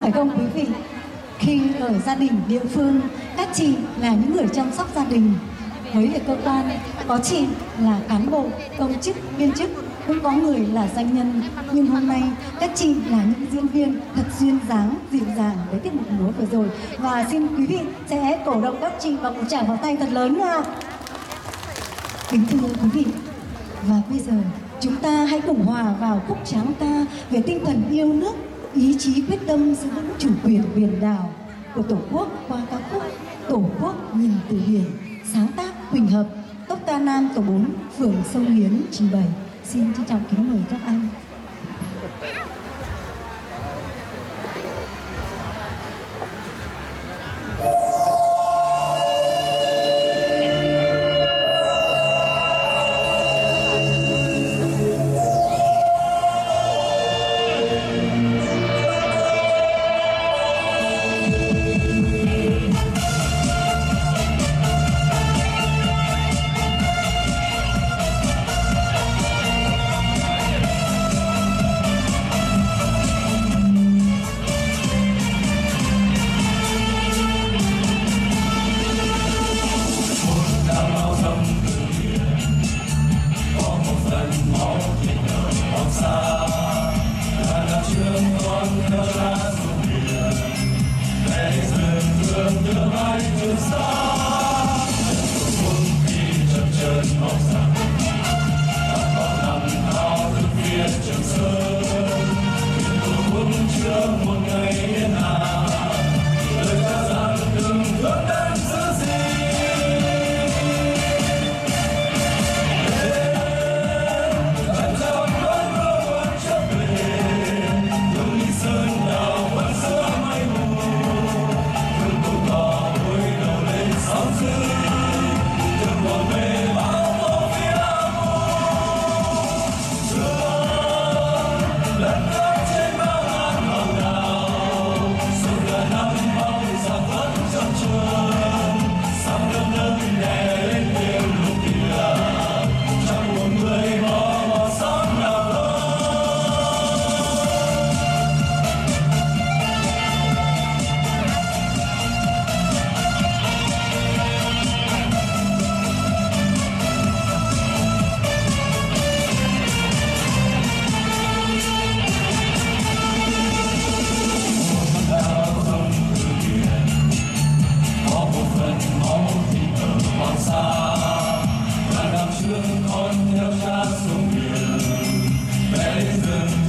Phải không quý vị? Khi ở gia đình địa phương, các chị là những người chăm sóc gia đình. Với ở cơ quan, có chị là cán bộ, công chức, viên chức, cũng có người là doanh nhân. Nhưng hôm nay, các chị là những diễn viên thật duyên dáng, dịu dàng với tiết mục múa vừa rồi. Và xin quý vị sẽ cổ động các chị bằng một tràng pháo tay thật lớn nha. Kính thưa quý vị, và bây giờ chúng ta hãy cùng hòa vào khúc tráng ca về tinh thần yêu nước, ý chí quyết tâm giữ vững chủ quyền biển đảo của Tổ quốc qua ca khúc Tổ quốc nhìn từ biển, sáng tác Huỳnh Hợp, Tốc ca Nam tổ 4, phường Sông Hiến trình bày. Xin trân trọng kính mời các anh.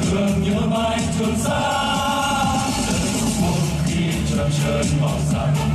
Trường Sa, đất Tổ quốc khi chập chờn màu xanh.